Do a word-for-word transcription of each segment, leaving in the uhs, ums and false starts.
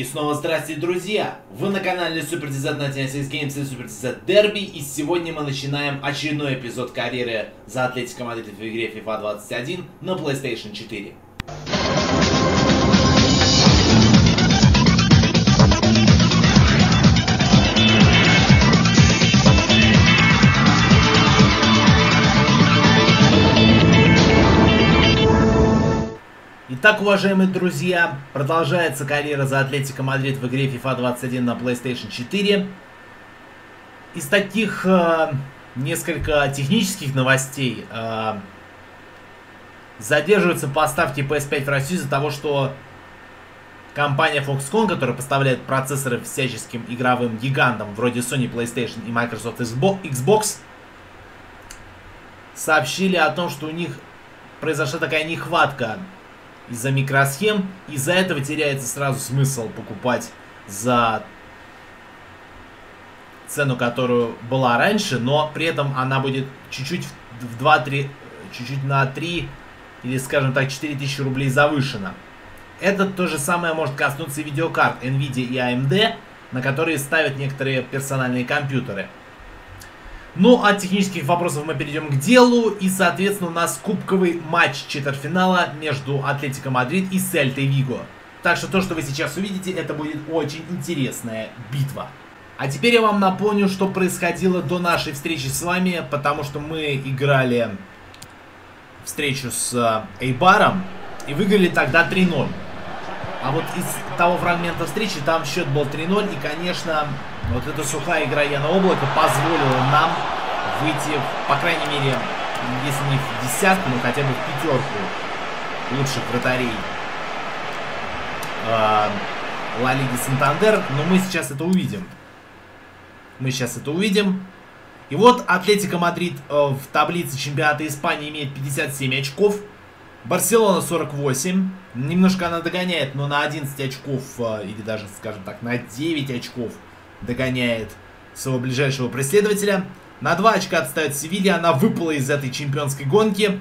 И снова здрасте, друзья! Вы на канале Super ти зет на ти эс Games и Super ти зет Derby, и сегодня мы начинаем очередной эпизод карьеры за Атлетико Мадрид в игре FIFA двадцать один на PlayStation четыре. Итак, уважаемые друзья, продолжается карьера за Атлетико Мадрид в игре FIFA двадцать один на PlayStation четыре. Из таких э, несколько технических новостей э, задерживаются поставки пи эс пять в Россию из-за того, что компания Foxconn, которая поставляет процессоры всяческим игровым гигантам вроде Sony, PlayStation и Microsoft Xbox, сообщили о том, что у них произошла такая нехватка из-за микросхем, из-за этого теряется сразу смысл покупать за цену, которую была раньше, но при этом она будет чуть-чуть в два-три, чуть-чуть на три или, скажем так, четыре тысячи рублей завышена. Это то же самое может коснуться и видеокарт Nvidia и эй эм ди, на которые ставят некоторые персональные компьютеры. Ну, от технических вопросов мы перейдем к делу. И, соответственно, у нас кубковый матч четвертьфинала между Атлетико Мадрид и Сельтой Виго. Так что то, что вы сейчас увидите, это будет очень интересная битва. А теперь я вам напомню, что происходило до нашей встречи с вами, потому что мы играли встречу с Эйбаром и выиграли тогда три ноль. А вот из того фрагмента встречи там счет был три ноль, и, конечно, вот эта сухая игра Яна Облака позволила нам выйти, по крайней мере, если не в десятку, но хотя бы в пятерку лучших вратарей э, Ла Лиги Сантандер. Но мы сейчас это увидим. Мы сейчас это увидим. И вот Атлетико Мадрид э, в таблице чемпионата Испании имеет пятьдесят семь очков. Барселона сорок восемь. Немножко она догоняет, но на одиннадцать очков, э, или даже, скажем так, на девять очков догоняет своего ближайшего преследователя. На два очка отстает Севилья. Она выпала из этой чемпионской гонки.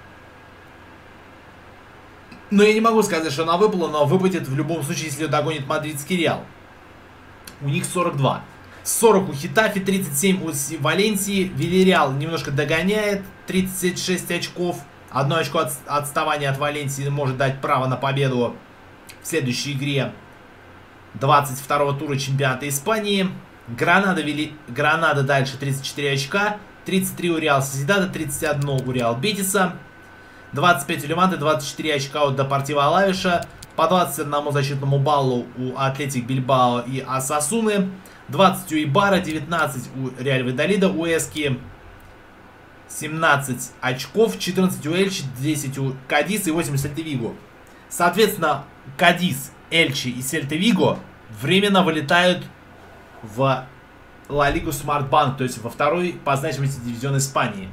Но я не могу сказать, что она выпала, но выпадет в любом случае, если ее догонит мадридский Реал. У них сорок два. сорок у Хетафи, тридцать семь у Валенсии. Вильяреал немножко догоняет, тридцать шесть очков. Одно очко от, отставания от Валенсии может дать право на победу в следующей игре двадцать второго тура чемпионата Испании. Гранада, вели... Гранада дальше тридцать четыре очка. тридцать три у Реал Сосьедада, тридцать один у Реал Бетиса. двадцать пять у Леванте, двадцать четыре очка у Депортиво Алавеша. По двадцать одному защитному баллу у Атлетик Бильбао и Осасуны. двадцать у Ибара, девятнадцать у Реаль Вальядолида, у Эски семнадцать очков, четырнадцать у Эльчи, десять у Кадис и восемь у Сельты Виго. Соответственно, Кадис, Эльчи и Сельта Виго временно вылетают в Ла Лигу Смартбанк, то есть во второй по значимости дивизион Испании.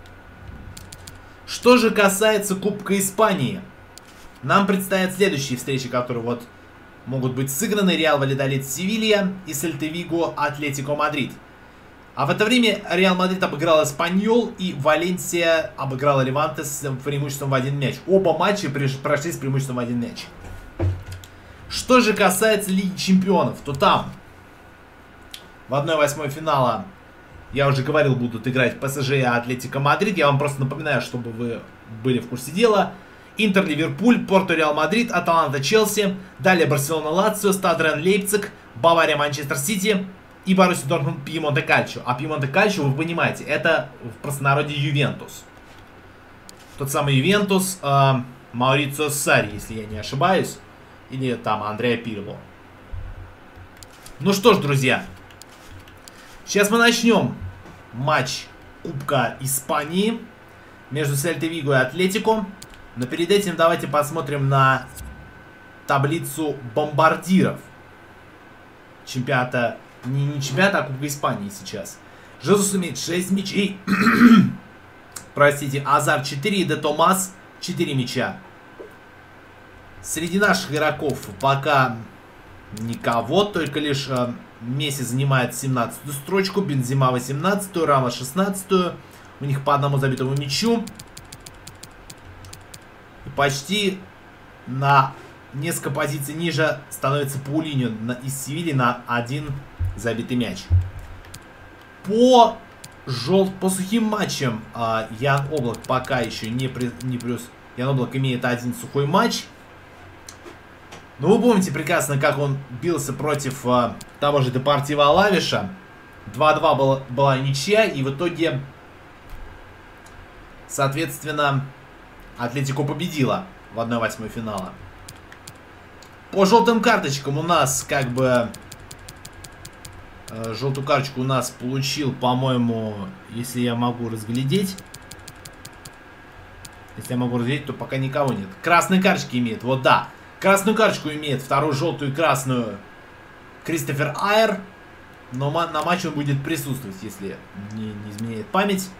Что же касается Кубка Испании, нам предстоят следующие встречи, которые вот могут быть сыграны. Реал Вальядолид Севилья и Сельта Виго Атлетико Мадрид. А в это время Реал Мадрид обыграл Эспаньол, и Валенсия обыграла Леванте с преимуществом в один мяч. Оба матча прошли с преимуществом в один мяч. Что же касается Лиги Чемпионов, то там в одной восьмой финала, я уже говорил, будут играть ПСЖ и Атлетико Мадрид. Я вам просто напоминаю, чтобы вы были в курсе дела. Интер Ливерпуль, Порту Реал Мадрид, Аталанта Челси, далее Барселона Лацио, Стад Рен Лейпциг, Бавария Манчестер Сити и Боруссия Дортмунд Пьемонте Кальчио. А Пьемонте Кальчио, вы понимаете, это в простонародье Ювентус. Тот самый Ювентус э, Маурицио Сарри, если я не ошибаюсь. Или там Андреа Пирло. Ну что ж, друзья. Сейчас мы начнем матч Кубка Испании между Сельтой Виго и Атлетико. Но перед этим давайте посмотрим на таблицу бомбардиров чемпионата. Не, не чемпионата, а Кубка Испании сейчас. Жезус имеет шесть мячей. Простите, Азар четыре и Де Томас четыре мяча. Среди наших игроков пока никого, только лишь э, Месси занимает семнадцатую строчку, Бензема восемнадцатую, Рама шестнадцатую. У них по одному забитому мячу. И почти на несколько позиций ниже становится Паулиньо из Севильи на один забитый мяч. По, жел... по сухим матчам э, Ян Облак пока еще не, при... не плюс. Ян Облак имеет один сухой матч. Но вы помните прекрасно, как он бился против э, того же Депортиво Алавеша. два-два была, была ничья, и в итоге, соответственно, Атлетико победила в одной восьмой финала. По желтым карточкам у нас, как бы, э, желтую карточку у нас получил, по-моему, если я могу разглядеть. Если я могу разглядеть, то пока никого нет. Красные карточки имеет, вот да. Красную карточку имеет, вторую желтую и красную Кристофер Айер. Но на матче он будет присутствовать, если не, не изменяет память.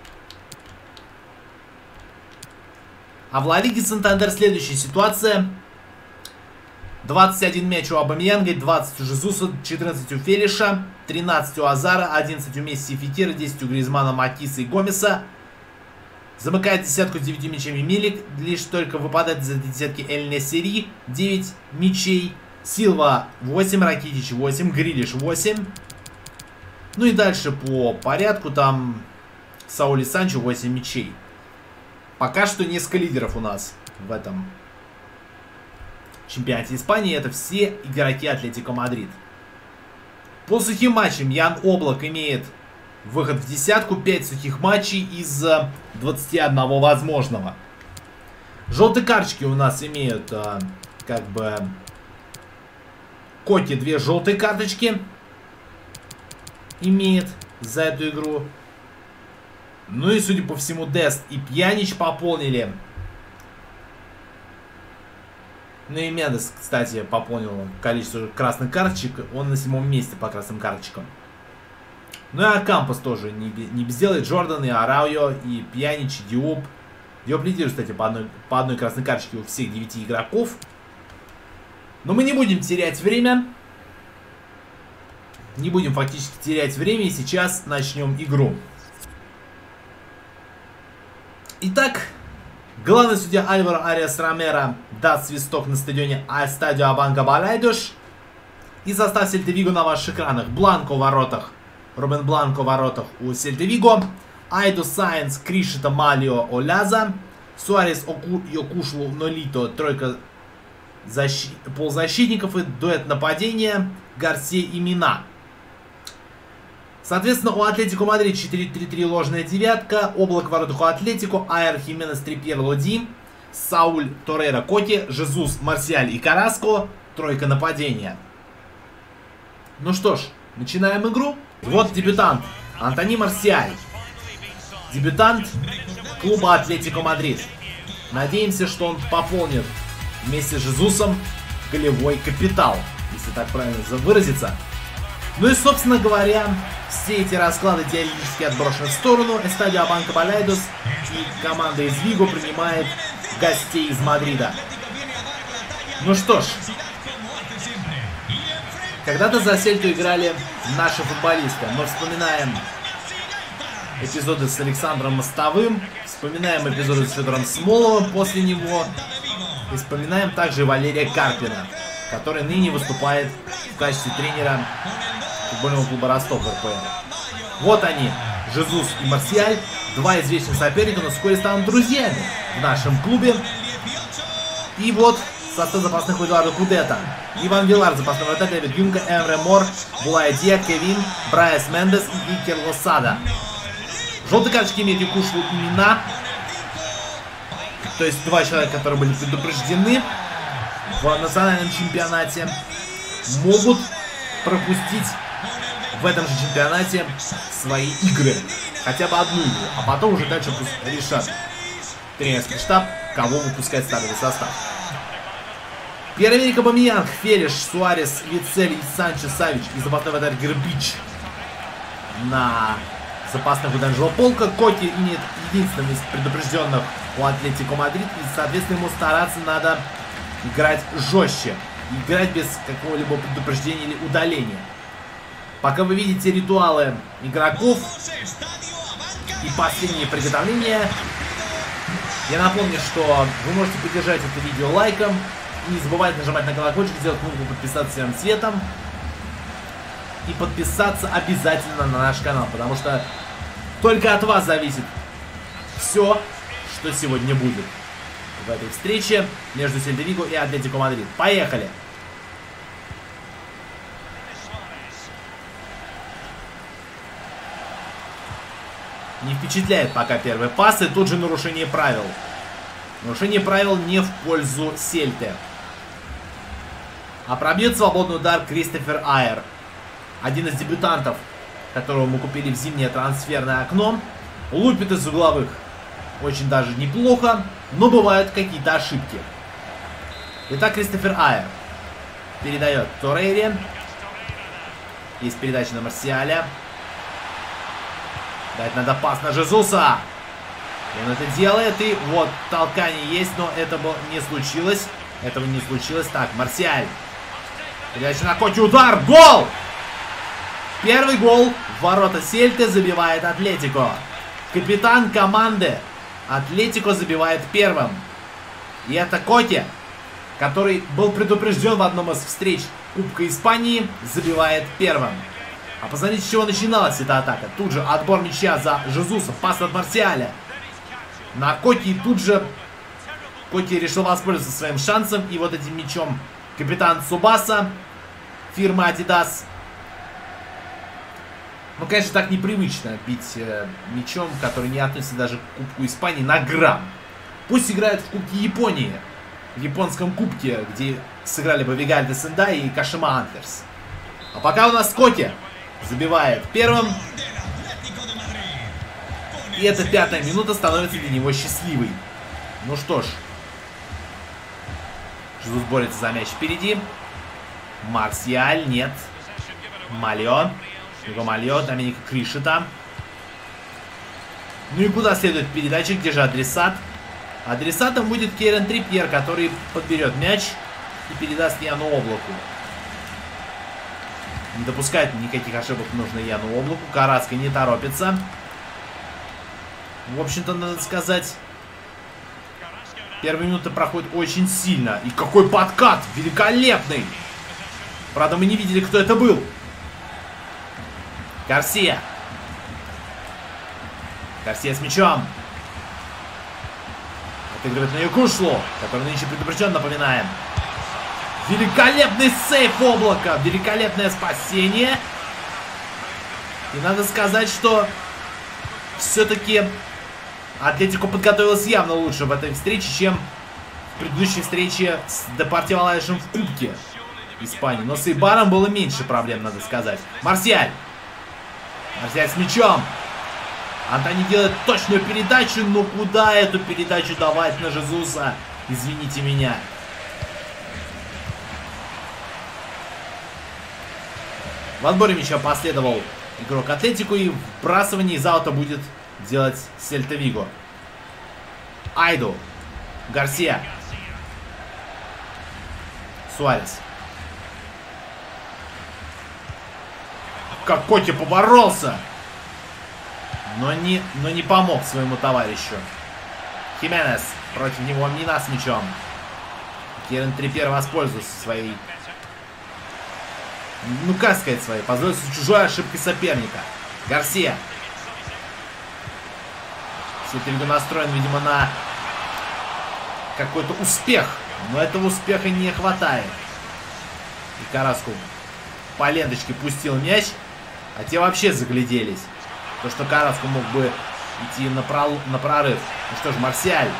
А в Ла Лиге Сантандер следующая ситуация. двадцать один мяч у Абамьянга, двадцать у Жезуса, четырнадцать у Фелиша, тринадцать у Азара, одиннадцать у Месси и Фетира, десять у Гризмана, Матиса и Гомеса. Замыкает десятку с девятью мячами Милик, лишь только выпадает из этой десятки Эль Несери, девять мячей. Силва восемь, Ракитич восемь, Грилиш восемь. Ну и дальше по порядку там Сауль и Санчо восемь мячей. Пока что несколько лидеров у нас в этом чемпионате Испании. Это все игроки Атлетико Мадрид. По сухим матчам Ян Облак имеет выход в десятку, пять сухих матчей из двадцати одного возможного. Желтые карточки у нас имеют а, как бы Коти две желтые карточки имеет за эту игру. Ну и судя по всему Дест и Пьянич пополнили. Ну и Мендес, кстати, пополнил количество красных карточек. Он на седьмом месте по красным карточкам. Ну и Акампос тоже не, не без дела. Джордан, и Арауйо, и Пьянич, и Диоп. Диоп лидирует, кстати, по одной, по одной красной карточке у всех девяти игроков. Но мы не будем терять время. Не будем фактически терять время. И сейчас начнем игру. Итак, главный судья Альваро Ариас Ромеро даст свисток на стадионе Эстадио Абанка Балайдош. И состав Сельта Виго на ваших экранах. Бланко в воротах. Рубен Бланко в воротах у Сельта Виго. Айдо Сайенс, Кришита, Малио, Оляза. Суарес, Оку, Йокушлу, Нолито. Тройка защи... полузащитников и дуэт нападения. Гарсия и Мина. Соответственно, у Атлетико Мадрид четыре три три ложная девятка. Облак в воротах у Атлетико. Айер, Хименес, Трипьер, Лоди. Сауль, Торрейра, Коти. Жезус, Марсиаль и Караско. Тройка нападения. Ну что ж, начинаем игру. Вот дебютант. Антони Марсиаль. Дебютант клуба Атлетико Мадрид. Надеемся, что он пополнит вместе с Жезусом голевой капитал. Если так правильно выразиться. Ну и, собственно говоря, все эти расклады теоретически отброшены в сторону. Эстадио Абанка Балайдос и команда из Виго принимает гостей из Мадрида. Ну что ж, когда-то за Сельту играли наши футболисты. Мы вспоминаем эпизоды с Александром Мостовым, вспоминаем эпизоды с Федором Смоловым после него, и вспоминаем также Валерия Карпина, который ныне выступает в качестве тренера футбольного клуба Ростов эр пэ эл. Вот они, Жезус и Марсиаль, два известных соперника, но вскоре станут друзьями в нашем клубе. И вот состав запасных у Эдуарда Кудета. Иван Вилар, запасной вратарь, Дэвид Юнга, Эмре Мор, Булай Диа, Кевин, Брайас Мендес и Икер Лосада. Желтые карточки имеют Якушу и Мина. То есть два человека, которые были предупреждены в национальном чемпионате, могут пропустить в этом же чемпионате свои игры. Хотя бы одну игру. А потом уже дальше пусть решат тренерский штаб, кого выпускать в стартовый состав. Пьер-Эмерик Абамьянг, Фелиш, Суарес, Вицель, Санчо, Савич и запасной вратарь Гербич на запасных у Данжело Полка. Коти имеет единственным из предупрежденных у Атлетико Мадрид. И, соответственно, ему стараться надо играть жестче. Играть без какого-либо предупреждения или удаления. Пока вы видите ритуалы игроков и последние приготовления, я напомню, что вы можете поддержать это видео лайком не забывайте нажимать на колокольчик, сделать кнопку подписаться всем цветом. И подписаться обязательно на наш канал, потому что только от вас зависит все, что сегодня будет в этой встрече между Сельта Виго и Атлетико Мадрид. Поехали! Не впечатляет пока первый пас, и тут же нарушение правил. Нарушение правил не в пользу Сельты. А пробьет свободный удар Кристофер Айер. Один из дебютантов, которого мы купили в зимнее трансферное окно. Лупит из угловых. Очень даже неплохо, но бывают какие-то ошибки. Итак, Кристофер Айер передает Торрейре. Есть передача на Марсиаля. Дать надо пас на Жезуса. И он это делает. И вот толкание есть, но этого не случилось. Этого не случилось. Так, Марсиаль. Передача на Коти. Удар. Гол! Первый гол в ворота Сельты забивает Атлетико. Капитан команды Атлетико забивает первым. И это Коти, который был предупрежден в одном из встреч Кубка Испании, забивает первым. А посмотрите, с чего начиналась эта атака. Тут же отбор мяча за Жезуса, пас от Марсиаля на Коти. И тут же Коти решил воспользоваться своим шансом. И вот этим мячом капитан Цубаса фирмы Adidas. Ну, конечно, так непривычно бить э, мячом, который не относится даже к Кубку Испании, на грамм. Пусть играют в Кубке Японии, в японском кубке, где сыграли бы Вигальдо Сендай и Кашима Антлерс. А пока у нас Коти забивает первым. И эта пятая минута становится для него счастливой. Ну что ж. Жезус борется за мяч впереди. Марсиаль, нет. Мальо. Его Мальо, Доминика Кришита. Ну и куда следует передача, где же адресат? Адресатом будет Кьеран Трипьер, который подберет мяч и передаст Яну Облаку. Не допускает никаких ошибок, нужно Яну Облаку. Карацкий не торопится. В общем-то, надо сказать, первые минуты проходят очень сильно. И какой подкат! Великолепный! Правда, мы не видели, кто это был. Гарсия. Гарсия с мячом. Отыгрывает на Якушлу, который нынче предупрежден, напоминаем. Великолепный сейф Облака. Великолепное спасение. И надо сказать, что все-таки Атлетико подготовилась явно лучше в этой встрече, чем в предыдущей встрече с Депортиво Алавесом в Кубке Испании. Но с Эйбаром было меньше проблем, надо сказать. Марсиаль. Марсиаль с мячом. Антони делает точную передачу, но куда эту передачу давать на Жезуса? Извините меня. В отборе мяча последовал игрок Атлетико, и вбрасывание из аута будет делать Сельта Виго. Айду. Гарсия. Суарес. Как Коти поборолся, но не, но не помог своему товарищу. Хименес против него Мина с мячом. Кьеран Трипьер воспользуется своей, ну как сказать, своей, позволится чужой ошибкой соперника. Гарсия. Сельта Виго настроен, видимо, на какой-то успех, но этого успеха не хватает. И Караску по ленточке пустил мяч. А те вообще загляделись. То, что Караску мог бы идти на, прол... на прорыв. Ну что ж, Марсиаль.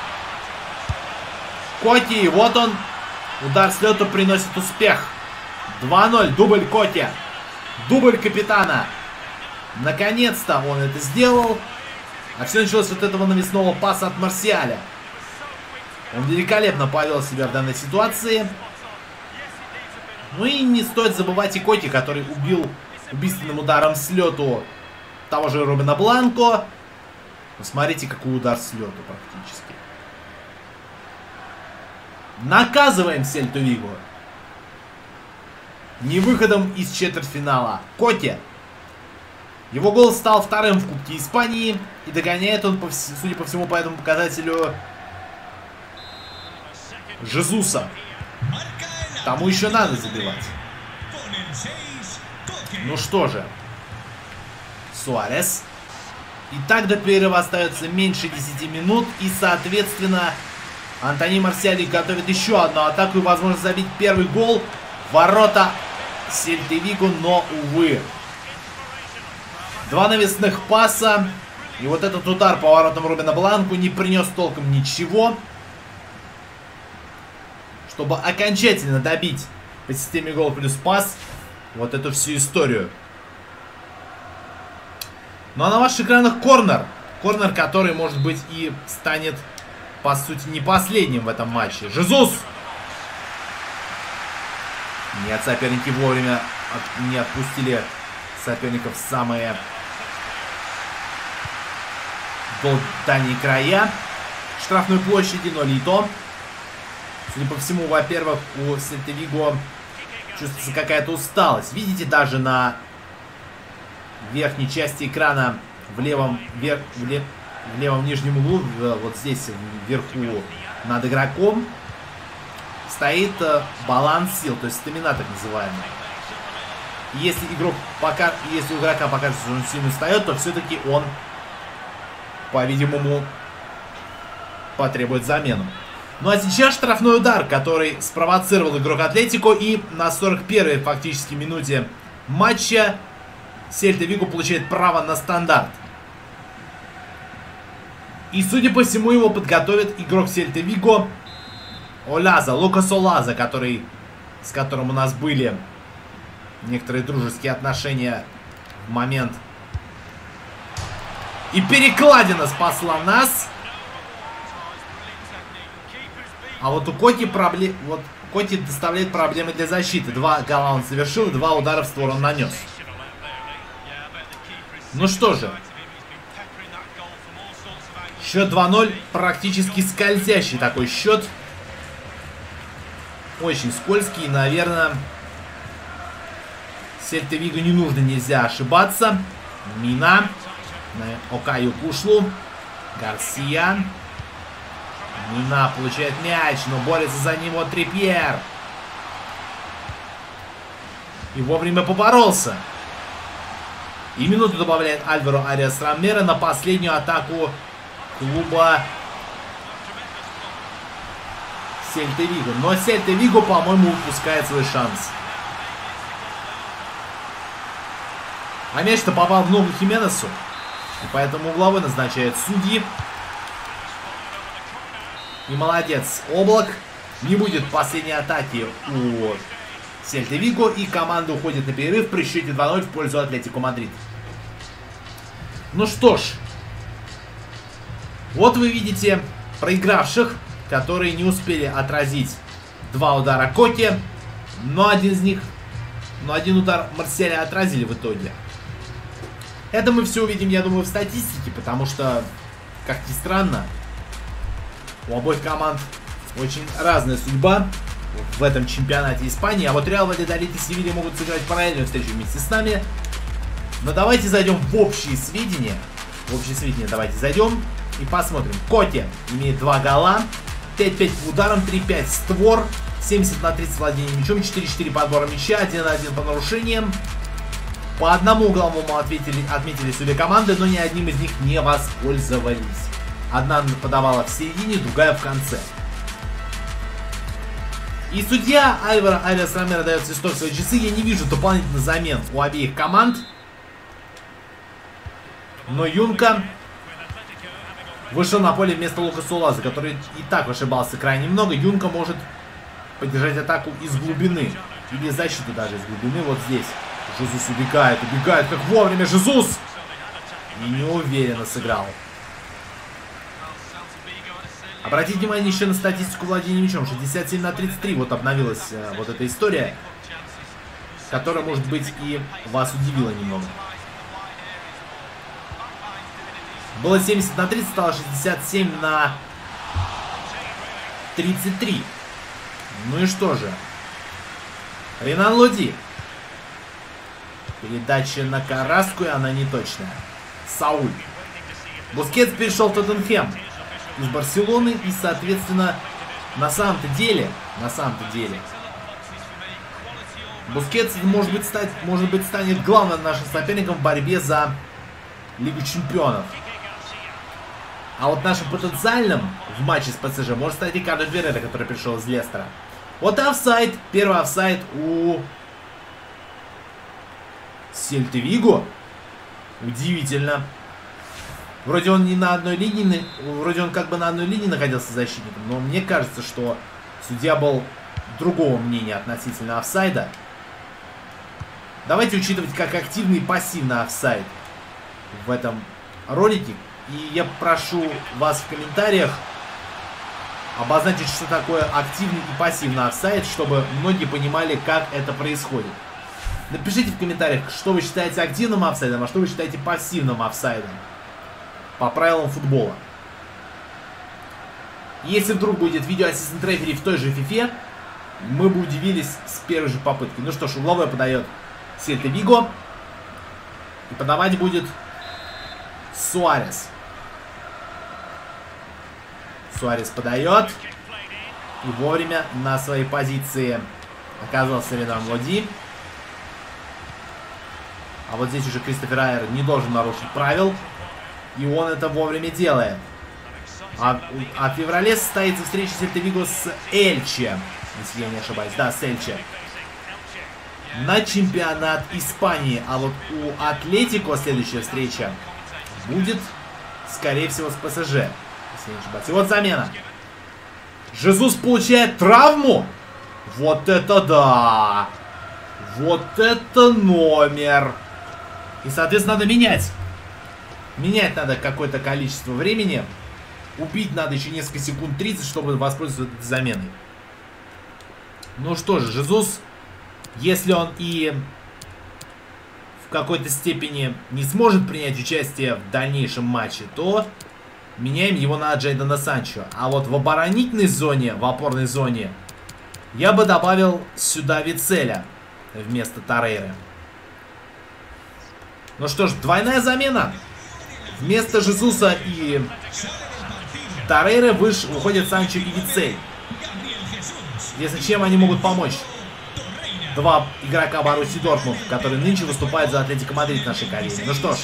Коти, вот он. Удар с лету приносит успех. два ноль, дубль Коти. Дубль капитана. Наконец-то он это сделал. А все началось с вот этого навесного паса от Марсиаля. Он великолепно повел себя в данной ситуации. Ну и не стоит забывать и Коти, который убил убийственным ударом с лету того же Робина Бланко. Посмотрите, какой удар с лету практически. Наказываем Сельту Виго. Не выходом из четвертьфинала. Коти. Его гол стал вторым в Кубке Испании. И догоняет он, судя по всему, по этому показателю Жезуса. Тому еще надо забивать. Ну что же. Суарес. И так до перерыва остается меньше десяти минут. И, соответственно, Антони Марсиаль готовит еще одну атаку и возможность забить первый гол. Ворота Сельты Виго, но, увы. Два навесных паса. И вот этот удар по воротам Рубена Бланку не принес толком ничего. Чтобы окончательно добить по системе гол плюс пас вот эту всю историю. Ну а на ваших экранах корнер. Корнер, который, может быть, и станет, по сути, не последним в этом матче. Жезус! Нет, соперники вовремя от... не отпустили соперников в самые дальние края штрафной площади, но Лито. Судя по всему, во-первых, у Сельты Виго чувствуется какая-то усталость. Видите, даже на верхней части экрана в левом, вер... в лев... в левом нижнем углу, вот здесь вверху над игроком, стоит баланс сил, то есть стамина так называемая. И если игрок пока, если у игрока покажется, что он сильно устает, то все-таки он, по-видимому, потребует замену. Ну а сейчас штрафной удар, который спровоцировал игрок Атлетико, и на сорок первой фактически минуте матча Сельта Виго получает право на стандарт. И, судя по всему, его подготовит игрок Сельта Виго Олаза, Лукас Олаза, который, с которым у нас были некоторые дружеские отношения в момент. И перекладина спасла нас. А вот у Коти проблем... Вот Коти доставляет проблемы для защиты. Два гола он совершил, два удара в сторону нанес. Ну что же. Счет два ноль. Практически скользящий такой счет. Очень скользкий. Наверное, Сельта Виго не нужно, нельзя ошибаться. Мина. На Окаю Кушлу. Гарсия. Мина получает мяч, но борется за него Трипьер. И вовремя поборолся. И минуту добавляет Альваро Ариас Ромеро на последнюю атаку клуба Сельта Виго. Но Сельта Виго, по-моему, упускает свой шанс. А мяч-то попал в ногу Хименесу. И поэтому угловой назначает судьи. И молодец, Облак. Не будет последней атаки у Сельта Виго. И команда уходит на перерыв при счете два ноль в пользу Атлетико Мадрид. Ну что ж. Вот вы видите проигравших, которые не успели отразить два удара Коти. Но один из них, но один удар Марсиаля отразили в итоге. Это мы все увидим, я думаю, в статистике, потому что, как ни странно, у обоих команд очень разная судьба в этом чемпионате Испании. А вот Реал Вальядолид и Севилья могут сыграть параллельную встречу вместе с нами. Но давайте зайдем в общие сведения. В общие сведения давайте зайдем и посмотрим. Коти имеет два гола, пять пять по ударам, три пять створ, семьдесят на тридцать владения мячом, четыре четыре подбора мяча, один один по нарушениям. По одному угловому отметили, отметили судьи команды, но ни одним из них не воспользовались. Одна подавала в середине, другая в конце. И судья Альваро Ариас Ромеро дает свисток в свои часы. Я не вижу дополнительных замен у обеих команд. Но Юнка вышел на поле вместо Лукаса Олаза, который и так ошибался крайне много. Юнка может поддержать атаку из глубины. Или защиту даже из глубины. Вот здесь. Жезус убегает, убегает, как вовремя Жезус! И неуверенно сыграл. Обратите внимание еще на статистику владения мячом. шестьдесят семь на тридцать три. Вот обновилась э, вот эта история, которая, может быть, и вас удивила немного. Было семьдесят на тридцать, стало шестьдесят семь на тридцать три. Ну и что же? Ренан Лоди. Передача на Караску, и она не точная. Сауль. Бускетс перешел в Тоттенхэм из Барселоны. И, соответственно, на самом-то деле, на самом-то деле, Бускетс, может быть, стать, может быть, станет главным нашим соперником в борьбе за Лигу Чемпионов. А вот нашим потенциальным в матче с ПСЖ может стать Рикардо Веррера, который пришел из Лестера. Вот офсайд. Первый офсайд у Сельты Виго. Удивительно. Вроде он не на одной линии, вроде он как бы на одной линии находился защитником, но мне кажется, что судья был другого мнения относительно офсайда. Давайте учитывать как активный и пассивный офсайд в этом ролике. И я прошу вас в комментариях обозначить, что такое активный и пассивный офсайд, чтобы многие понимали, как это происходит. Напишите в комментариях, что вы считаете активным офсайдом, а что вы считаете пассивным офсайдом по правилам футбола. Если вдруг будет видео ассистент рефери в той же фифе, мы бы удивились с первой же попытки. Ну что ж, угловой подает Сельта Виго. И подавать будет Суарес. Суарес подает. И вовремя на своей позиции оказался Ренар Лоди. А вот здесь уже Кристофер Айер не должен нарушить правил. И он это вовремя делает. А, а в феврале состоится встреча Сельта Виго с Эльче. Если я не ошибаюсь. Да, с Эльче. На чемпионат Испании. А вот у Атлетико следующая встреча будет, скорее всего, с ПСЖ. Если я не ошибаюсь. И вот замена. Жезус получает травму. Вот это да. Вот это номер. И, соответственно, надо менять. Менять надо какое-то количество времени. Убить надо еще несколько секунд, тридцать, чтобы воспользоваться этой заменой. Ну что же, Жезус, если он и в какой-то степени не сможет принять участие в дальнейшем матче, то меняем его на Джейдона Санчо. А вот в оборонительной зоне, в опорной зоне, я бы добавил сюда Вицеля вместо Торрейры. Ну что ж, двойная замена. Вместо Жезуса и Торрейры выш... выходят Санчо и Вицель. Если чем они могут помочь? Два игрока Боруссии Дортмунд, которые нынче выступают за Атлетико Мадрид в нашей карьере. Ну что ж.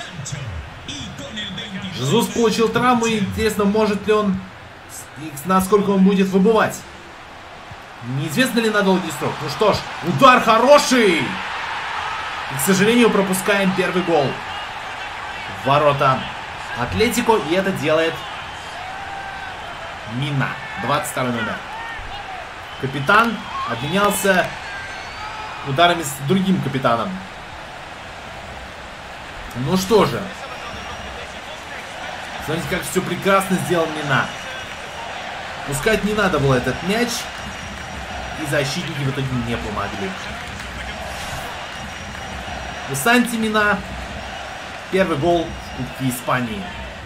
Жезус получил травму, и интересно, может ли он, насколько он будет выбывать. Неизвестно ли на долгий срок. Ну что ж, удар хороший! И, к сожалению, пропускаем первый гол в ворота Атлетико, и это делает Мина, двадцать второй номер. Капитан обменялся ударами с другим капитаном. Ну что же. Смотрите, как все прекрасно сделал Мина. Пускать не надо было этот мяч. И защитники в итоге не помогли. У Санти Мина первый гол в Кубке Испании.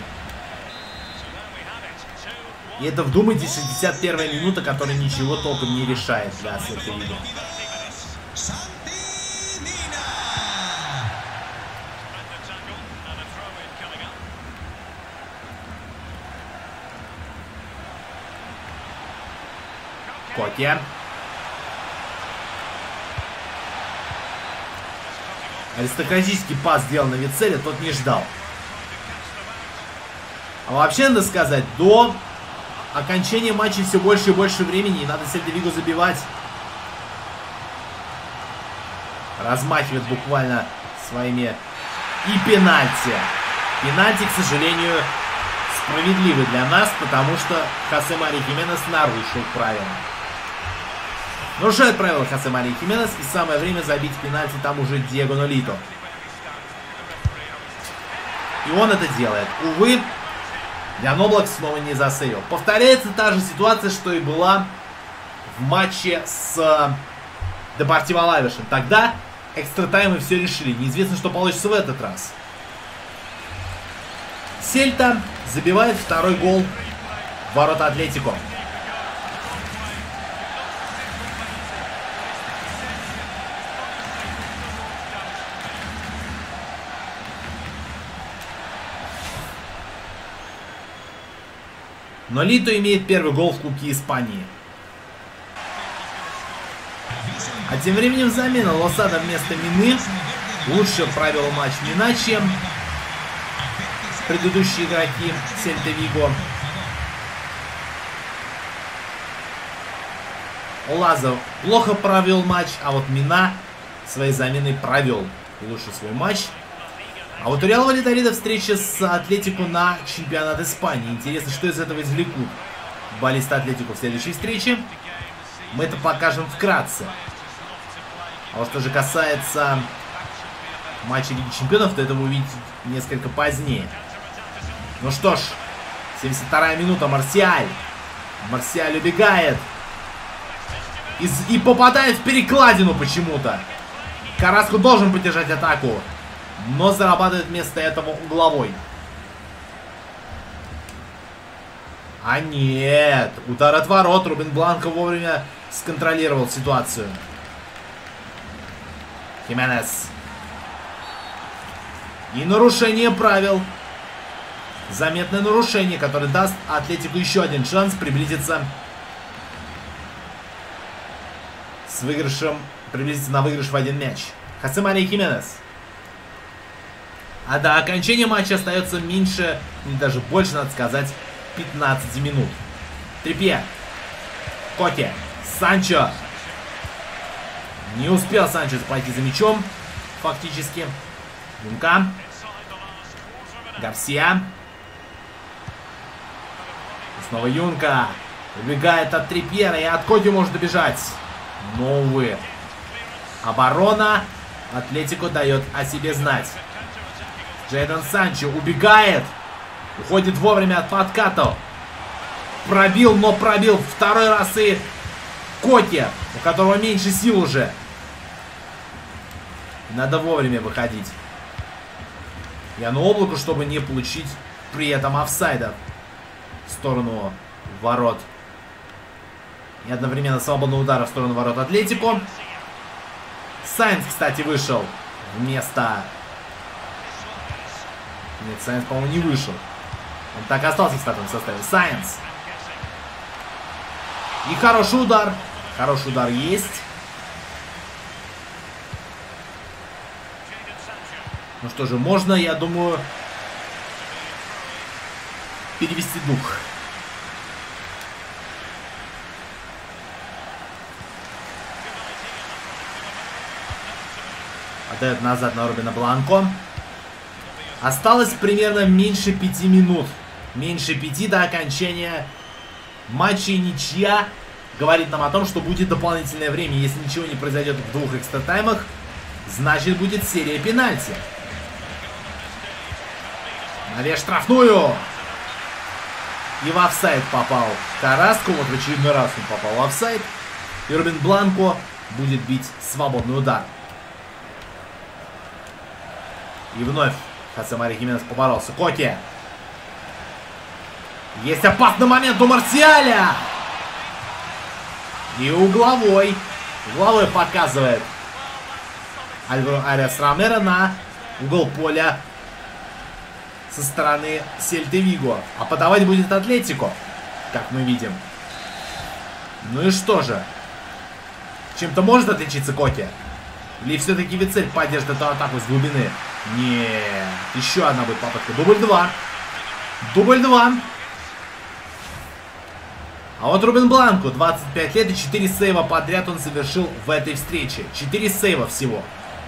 И это, вдумайтесь, шестьдесят первая минута, которая ничего толком не решает для Сельты Виго. Коке. Аристократический пас сделал на Вицеля, тот не ждал. А вообще, надо сказать, до окончания матча все больше и больше времени, и надо Сельта Виго забивать. Размахивает буквально своими... И пенальти. Пенальти, к сожалению, справедливый для нас, потому что Хосе Мария Хименес нарушил правила. Нарушает правила Хосе Мария Хименес, и самое время забить пенальти там уже Диего Нолито. И он это делает. Увы, Ян Облак снова не засейвил. Повторяется та же ситуация, что и была в матче с Депортиво Алавешем. Тогда экстра-таймы все решили. Неизвестно, что получится в этот раз. Сельта забивает второй гол в ворота Атлетико. Но Лито имеет первый гол в Кубке Испании. А тем временем замена. Лосада вместо Мины. Лучше провел матч Мина, чем предыдущие игроки Сельта Виго. Лазо плохо провел матч, а вот Мина своей заменой провел лучше свой матч. А вот у Реала Вальядолида встреча с Атлетико на чемпионат Испании. Интересно, что из этого извлекут футболисты Атлетико в следующей встрече. Мы это покажем вкратце. А вот что же касается матча Лиги Чемпионов, то это вы увидите несколько позднее. Ну что ж, семьдесят вторая минута, Марсиаль. Марсиаль убегает. И, и попадает в перекладину почему-то. Караско должен поддержать атаку, но зарабатывает вместо этого угловой. А нет, удар от ворот. Рубен Бланко вовремя сконтролировал ситуацию. Хименес. И нарушение правил. Заметное нарушение, которое даст Атлетику еще один шанс приблизиться с выигрышем, приблизиться на выигрыш в один мяч. Хосе Мария Хименес. А до окончания матча остается меньше, или даже больше, надо сказать, пятнадцать минут. Трипье. Коте. Санчо. Не успел Санчо пойти за мячом. Фактически. Юнка. Гарсия. И снова Юнка. Убегает от Трипьера и от Коти может добежать. Но, увы. Оборона Атлетико дает о себе знать. Джейдон Санчо убегает. Уходит вовремя от подкатов. Пробил, но пробил второй раз и Коте, у которого меньше сил уже. Надо вовремя выходить. Я на облако, чтобы не получить при этом офсайда в сторону ворот. И одновременно свободного удара в сторону ворот Атлетико. Сайнс, кстати, вышел вместо... Нет, Сайнс, по-моему, не вышел. Он так и остался в стартовом составе. Сайнс. И хороший удар. Хороший удар есть. Ну что же, можно, я думаю, перевести дух. Отдает назад на Рубена Бланко. Осталось примерно меньше пяти минут. Меньше пяти до окончания матча, и ничья говорит нам о том, что будет дополнительное время. Если ничего не произойдет в двух экстра-таймах, значит будет серия пенальти. Навес штрафную. И в офсайд попал Караско. Вот в очередной раз он попал в офсайд. И Рубен Бланко будет бить свободный удар. И вновь Хосе Мария Хименес поборолся. Коте. Есть опасный момент у Марсиаля. И угловой. Угловой показывает Альваро Ариас Ромеро на угол поля со стороны Сельты Виго. А подавать будет Атлетико, как мы видим. Ну и что же? Чем-то может отличиться Коте? Или все-таки Вицель поддержит эту атаку с глубины? Нет. Еще одна будет попытка. Дубль два. Дубль два. А вот Рубен Бланко, двадцать пять лет и четыре сейва подряд он совершил в этой встрече. четыре сейва всего.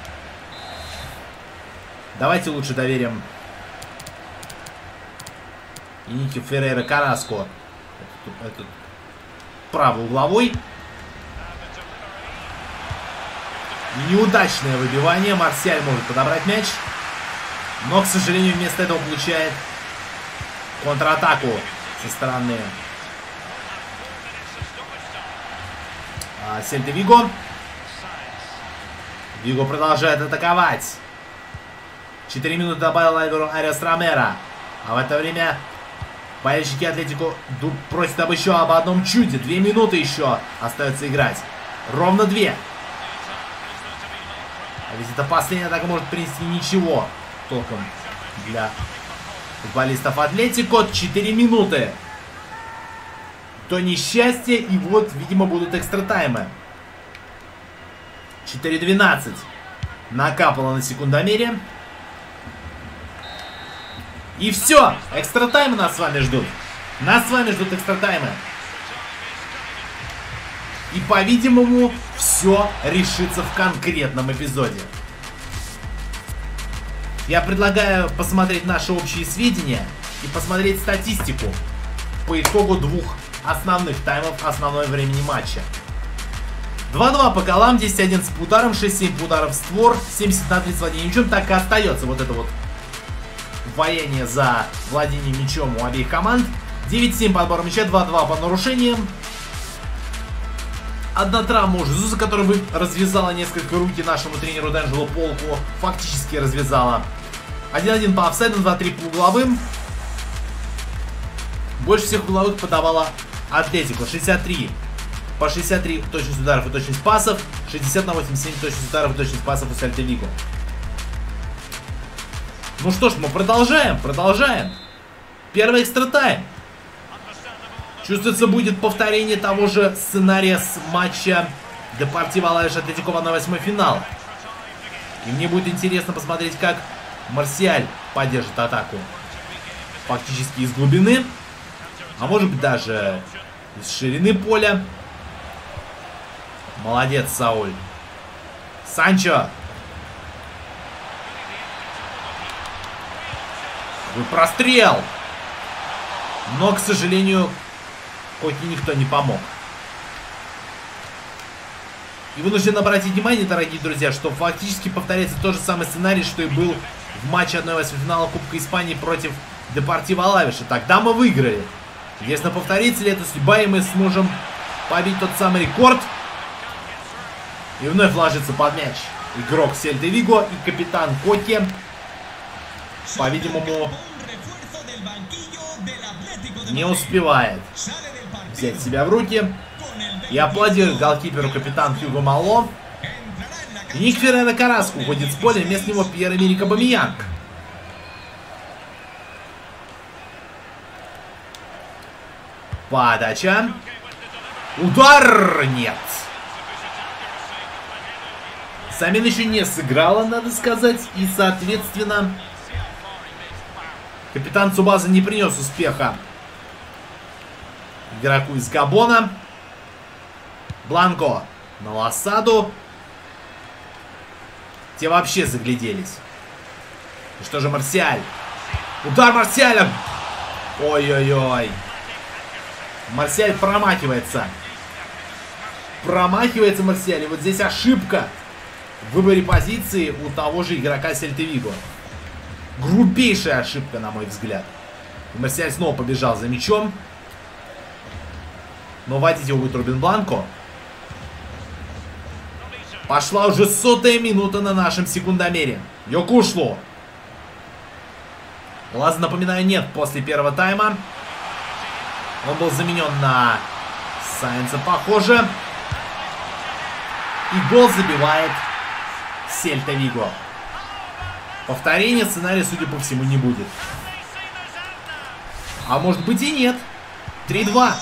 Давайте лучше доверим Иники Феррейра Караско. Этот, этот правый угловой. Неудачное выбивание. Марсиаль может подобрать мяч. Но, к сожалению, вместо этого получает контратаку со стороны а, Сельта Виго. Виго продолжает атаковать. четыре минуты добавил Альваро Ариас Ромеро. А в это время болельщики Атлетико просят об еще об одном чуде. Две минуты еще остается играть. Ровно две. А ведь это последняя атака может принести ничего толком для футболистов Атлетико. четыре минуты. То несчастье, и вот, видимо, будут экстра-таймы. четыре двенадцать. Накапало на секундомере. И все. Экстра-таймы нас с вами ждут. Нас с вами ждут экстра-таймы. И, по-видимому, все решится в конкретном эпизоде. Я предлагаю посмотреть наши общие сведения и посмотреть статистику по итогу двух основных таймов основной времени матча. два-два по голам, десять одиннадцать по ударам, шесть семь по ударам в створ, семьдесят на тридцать владение мячом. Так и остается вот это вот воение за владение мячом у обеих команд. девять семь по отбору мяча, два-два по нарушениям. Одна травма у Жезуса, которая бы развязала несколько руки нашему тренеру Д'Анджело Полку. Фактически развязала. один-один по офсайдам, два-три по угловым. Больше всех угловых подавала Атлетико. шестьдесят три по шестьдесят три точность ударов и точность пасов. шестьдесят на восемьдесят семь точность ударов и точность пасов у Сельта Виго. Ну что ж, мы продолжаем, продолжаем. Первый экстра-тайм. Чувствуется, будет повторение того же сценария с матча Депортиво Алавес Атлетико в одна восьмой финала. И мне будет интересно посмотреть, как Марсиаль поддержит атаку. Фактически из глубины. А может быть даже из ширины поля. Молодец, Сауль. Санчо. Какой прострел. Но, к сожалению, хоть и никто не помог. И вынужден обратить внимание, дорогие друзья, что фактически повторяется тот же самый сценарий, что и был в матче одна восьмой финала Кубка Испании против Депортиво Алавеса. Тогда мы выиграли. Если повторится ли это судьба, и мы сможем побить тот самый рекорд. И вновь ложится под мяч игрок Сельта Виго и капитан Коке. По-видимому, не успевает взять себя в руки. И аплодирует голкиперу капитан Хьюго Мало. И Ник Феррейра Карраско уходит с поля, вместо него Пьер-Эмерик Абамеянг. Подача. Удар! Нет. Замена еще не сыграла, надо сказать. И, соответственно, капитан Цубаза не принес успеха игроку из Габона. Бланко на Лосаду. Те вообще загляделись. И что же Марсиаль? Удар Марсиаля! Ой-ой-ой. Марсиаль промахивается. Промахивается Марсиаль. И вот здесь ошибка в выборе позиции у того же игрока Сельта Виго. Грубейшая ошибка, на мой взгляд. И Марсиаль снова побежал за мячом. Но водить его будет Рубен Бланко. Пошла уже сотая минута на нашем секундомере. Йокушлу. Глаза, напоминаю, нет после первого тайма. Он был заменен на Сайнца, похоже. И гол забивает Сельта Виго. Повторения сценария, судя по всему, не будет. А может быть и нет. три-два.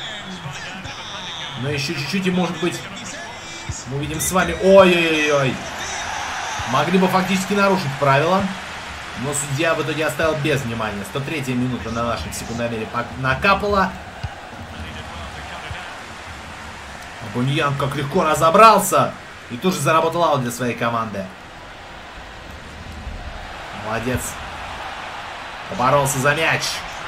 Но еще чуть-чуть и может быть мы увидим с вами... Ой-ой-ой-ой. Могли бы фактически нарушить правила. Но судья в итоге оставил без внимания. сто третья минута на нашем секундомере накапала. Абамеянг как легко разобрался. И тут же заработал аут для своей команды. Молодец. Поборолся за мяч.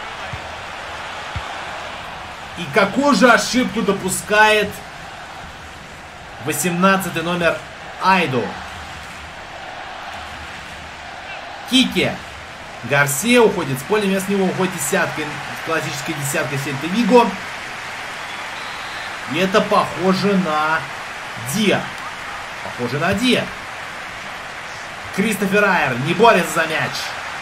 И какую же ошибку допускает восемнадцатый номер Айду. Кике. Гарсия уходит с поля, вместо него уходит десятка, классическая десятка Сельта Виго. И это похоже на Диа. Похоже на Диа. Кристофер Айер не борется за мяч.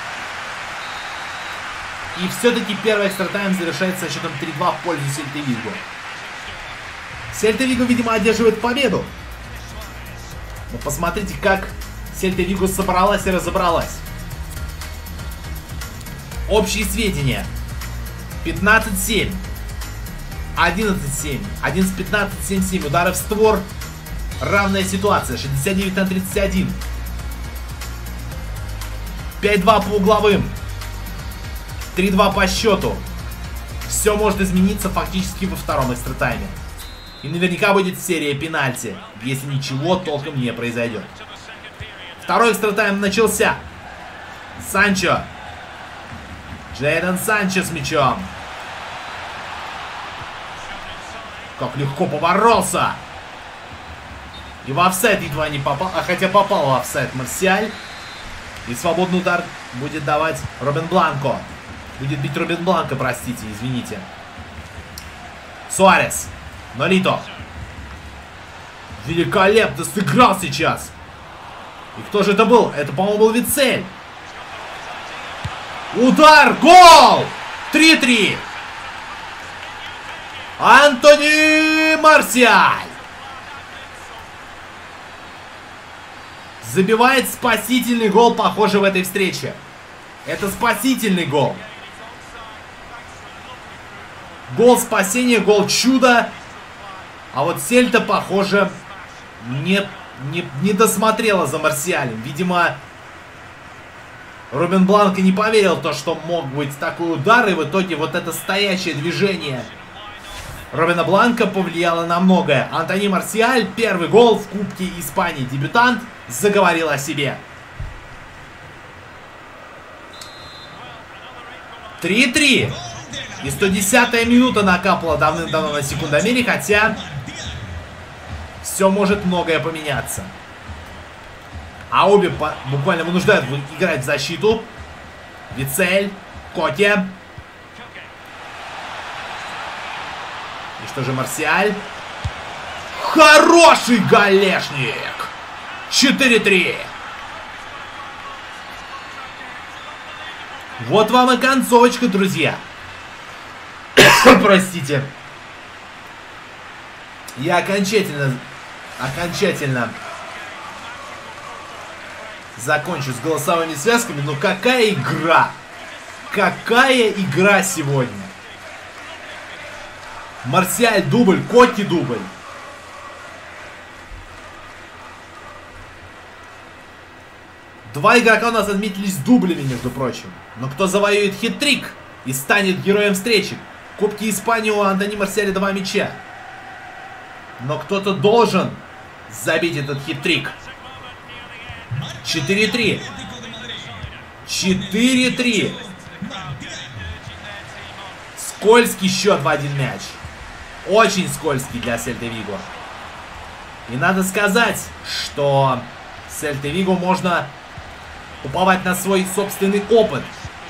И все-таки первый экстра-тайм завершается со счетом три-два в пользу Сельта Виго. Сельта Виго, видимо, одерживает победу. Но посмотрите, как Сельта Виго собралась и разобралась. Общие сведения. пятнадцать семь. одиннадцать семь. одиннадцать пятнадцать. семь семь. Удары в створ. равная ситуация. шестьдесят девять на тридцать один. пять-два по угловым. три-два по счету. Все может измениться фактически во втором экстратайме. И наверняка будет серия пенальти, если ничего толком не произойдет. Второй экстратайм начался. Санчо. Джейден Санчо с мячом. Как легко поворолся. И в офсайд едва не попал. А хотя попал в офсайд Марсиаль. И свободный удар будет давать Робин Бланко. Будет бить Робин Бланко, простите, извините. Суарес. Нолито. Великолепно сыграл сейчас. И кто же это был? Это, по-моему, был Вицель. Удар! Гол! три-три. Антони Марсиаль. Забивает спасительный гол, похоже, в этой встрече. Это спасительный гол. Гол спасения, гол чуда. А вот Сельта, похоже, не, не, не досмотрела за Марсиалем. Видимо, Робин Бланко не поверил в то, что мог быть такой удар. И в итоге вот это стоячее движение Робина Бланко повлияло на многое. Антони Марсиаль, первый гол в Кубке Испании. Дебютант заговорил о себе. три-три. И сто десятая минута накапала давным-давно на секундомере, хотя все может многое поменяться. А обе по буквально вынуждают играть в защиту. Вицель, Коте. И что же Марсиаль? Хороший голешник! четыре-три. Вот вам и концовочка, друзья. Простите. Я окончательно, окончательно закончу с голосовыми связками. Но какая игра! Какая игра сегодня! Марсиаль дубль, Коти дубль. Два игрока у нас отметились дублями, между прочим. Но кто завоюет хит-трик и станет героем встречи? В Кубке Испании у Антони Марсиаля два мяча. Но кто-то должен забить этот хит-трик. четыре-три. четыре-три. Скользкий счет в один мяч. Очень скользкий для Сельты Виго. И надо сказать, что Сельте Виго можно уповать на свой собственный опыт.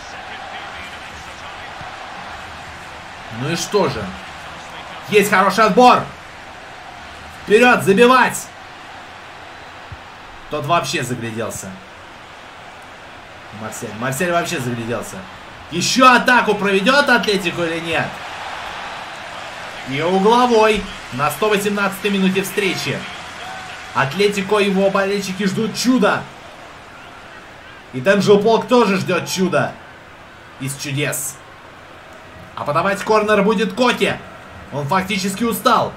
Ну и что же? Есть хороший отбор. Вперед, забивать! Тот вообще загляделся. Марсель. Марсель вообще загляделся. Еще атаку проведет Атлетико или нет? И угловой на сто восемнадцатой минуте встречи. Атлетико и его болельщики ждут чуда. И Денджел Полк тоже ждет чуда из чудес. А подавать корнер будет Коте. Он фактически устал.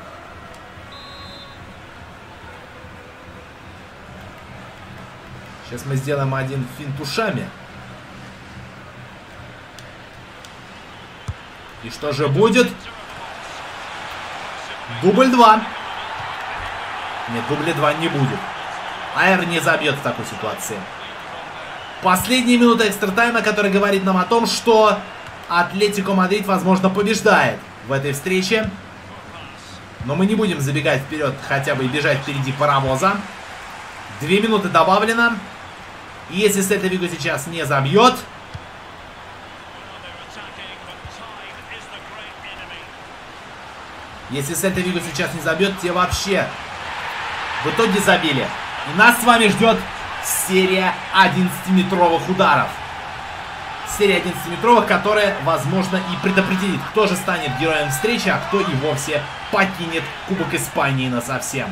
Сейчас мы сделаем один финт ушами. И что же будет? Дубль два. Нет, дубля два не будет. Айр не забьет в такой ситуации. Последняя минута экстратайма, которая говорит нам о том, что Атлетико Мадрид, возможно, побеждает в этой встрече. Но мы не будем забегать вперед, хотя бы и бежать впереди паровоза. Две минуты добавлено. И если Сельта Виго сейчас не забьет... Если Сельта Виго сейчас не забьет, те вообще в итоге забили. И нас с вами ждет серия одиннадцатиметровых ударов. Серия одиннадцатиметровых, которая, возможно, и предопределит, кто же станет героем встречи, а кто и вовсе покинет Кубок Испании насовсем.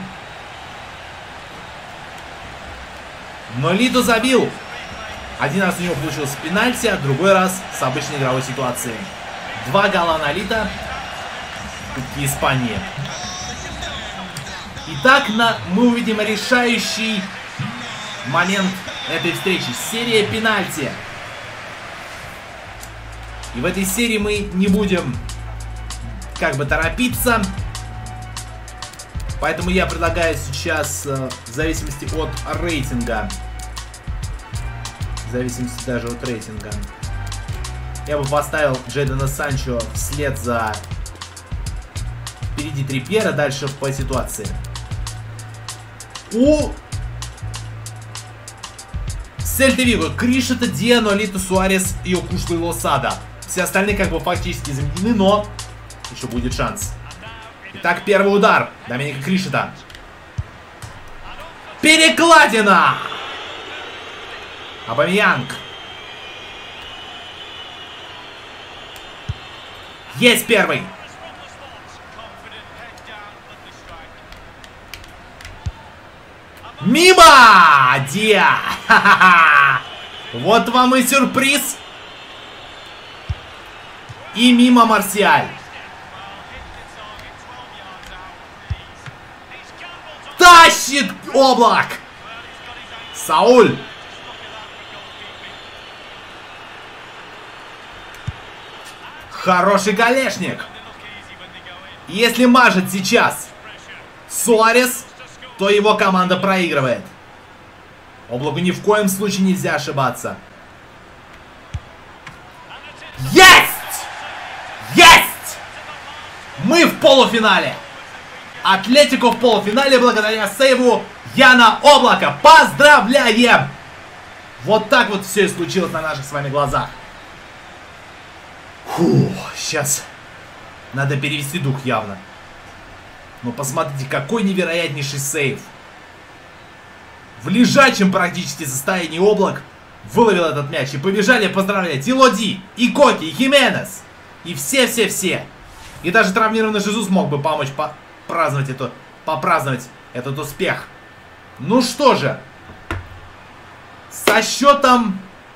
Но Лито забил. Один раз у него получился пенальти, а другой раз с обычной игровой ситуации. Два гола на Лито в Кубке Испании. Итак, на, мы увидим решающий момент этой встречи. Серия пенальти. И в этой серии мы не будем как бы торопиться. Поэтому я предлагаю сейчас, в зависимости от рейтинга, в зависимости даже от рейтинга, я бы поставил Джейдена Санчо вслед за впереди Трипьера, дальше по ситуации. У Сельта Виго Кришита, Диано, Лито, Суарес и Окушло и Лосада. Все остальные как бы фактически заменены, но еще будет шанс. Итак, первый удар. Доминика Кришита. Перекладина! Абамьянг. Есть первый. Мимо! Диа! Ха-ха-ха! Вот вам и сюрприз. И мимо Марсиаль. Тащит Облак. Сауль. Хороший голешник. Если мажет сейчас Суарес, то его команда проигрывает. Облаку ни в коем случае нельзя ошибаться. Есть! Есть! Мы в полуфинале. Атлетико в полуфинале благодаря сейву Яна Облака. Поздравляем! Вот так вот все и случилось на наших с вами глазах. Фу, сейчас надо перевести дух явно. Но посмотрите, какой невероятнейший сейв. В лежачем практически состоянии Облак выловил этот мяч. И побежали поздравлять и Лоди, и Коки, и Хименес. И все-все-все. И даже травмированный Жезус мог бы помочь по праздновать это, попраздновать этот успех. Ну что же. Со счетом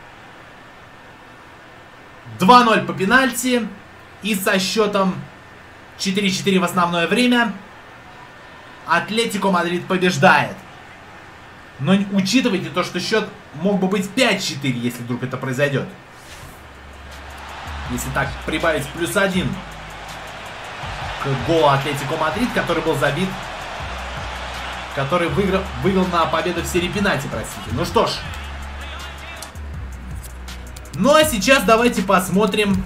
два ноль по пенальти. И со счетом четыре-четыре в основное время Атлетико Мадрид побеждает. Но учитывайте то, что счет мог бы быть пять-четыре, если вдруг это произойдет. Если так прибавить плюс один к голу Атлетико Мадрид, который был забит, который выиграл, выиграл на победу в серии пенальти, простите. Ну что ж. Ну а сейчас давайте посмотрим.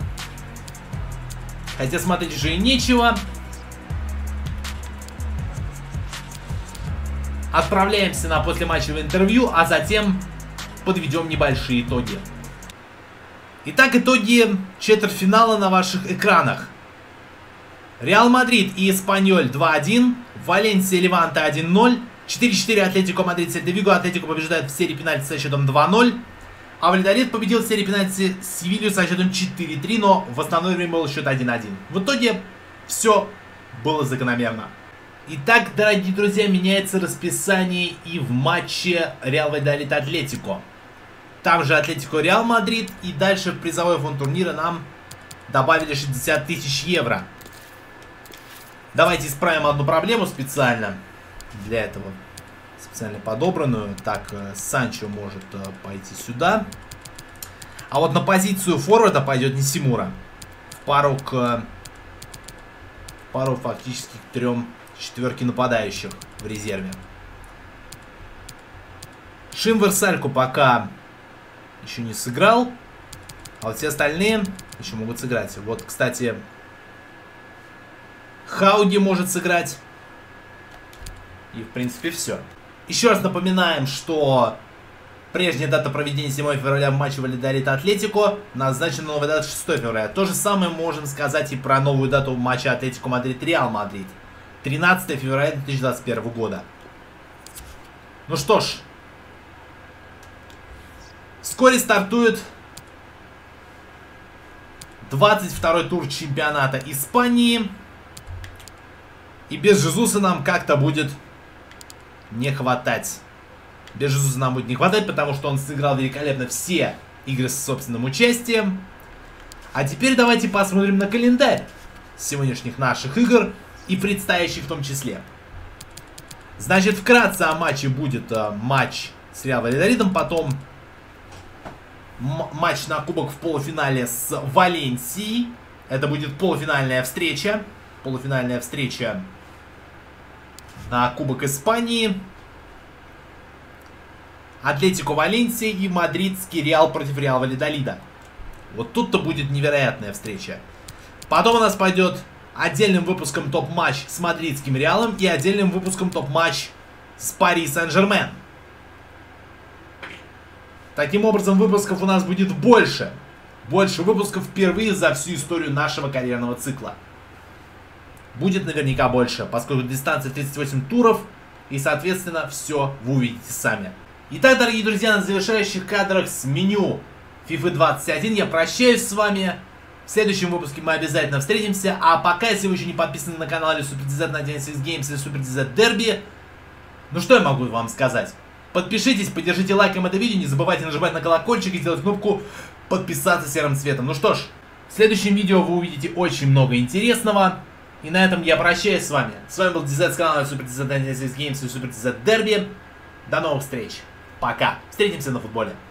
Хотя смотреть уже и нечего. Отправляемся на послематчевое интервью, а затем подведем небольшие итоги. Итак, итоги четвертьфинала на ваших экранах. Реал Мадрид и Эспаньоль два один, Валенсия Леванте один ноль, четыре-четыре Атлетико Мадрид Сельта Виго. Атлетико побеждает в серии пенальти со счетом два ноль. А Вальядолид победил в серии пенальти Севилью со счетом четыре три, но в основное время был счет один один. В итоге все было закономерно. Итак, дорогие друзья, меняется расписание и в матче Реал Вальядолид Атлетико. Там же Атлетико Реал Мадрид, и дальше в призовой фонд турнира нам добавили шестьдесят тысяч евро. Давайте исправим одну проблему специально для этого. Специально подобранную. Так, Санчо может пойти сюда. А вот на позицию форварда пойдет Нисимура. В пару к... В пару фактически к трем четверки нападающих в резерве. Шимверсальку пока еще не сыграл. А вот все остальные еще могут сыграть. Вот, кстати, Хауди может сыграть. И, в принципе, все. Еще раз напоминаем, что прежняя дата проведения седьмого февраля в матче Вальядолид Атлетико назначена новая дата шестого февраля. То же самое можем сказать и про новую дату матча Атлетико Мадрид Реал Мадрид. тринадцатого февраля две тысячи двадцать первого года. Ну что ж. Вскоре стартует двадцать второй тур чемпионата Испании. И без Жезуса нам как-то будет не хватать. Без Жезуса нам будет не хватать, потому что он сыграл великолепно все игры с собственным участием. А теперь давайте посмотрим на календарь сегодняшних наших игр и предстоящих в том числе. Значит, вкратце о матче будет а, матч с Реал Вальядолидом, потом матч на кубок в полуфинале с Валенсией. Это будет полуфинальная встреча. Полуфинальная встреча на Кубок Испании. Атлетико Валенсия и мадридский Реал против Реал Вальядолида. Вот тут-то будет невероятная встреча. Потом у нас пойдет отдельным выпуском топ-матч с мадридским Реалом и отдельным выпуском топ-матч с Пари Сен-Жермен. Таким образом, выпусков у нас будет больше. Больше выпусков впервые за всю историю нашего карьерного цикла. Будет наверняка больше, поскольку дистанция тридцать восемь туров, и, соответственно, все вы увидите сами. Итак, дорогие друзья, на завершающих кадрах с меню FIFA двадцать один я прощаюсь с вами. В следующем выпуске мы обязательно встретимся. А пока, если вы еще не подписаны на канал или SuperDZ на ди эн эс икс Games или SuperDZ Derby, ну что я могу вам сказать? Подпишитесь, поддержите лайком это видео, не забывайте нажимать на колокольчик и сделать кнопку подписаться серым цветом. Ну что ж, в следующем видео вы увидите очень много интересного. И на этом я прощаюсь с вами. С вами был Дизайт с канала SuperDZ на ди эн эс икс Games и SuperDZ Derby. До новых встреч. Пока. Встретимся на футболе.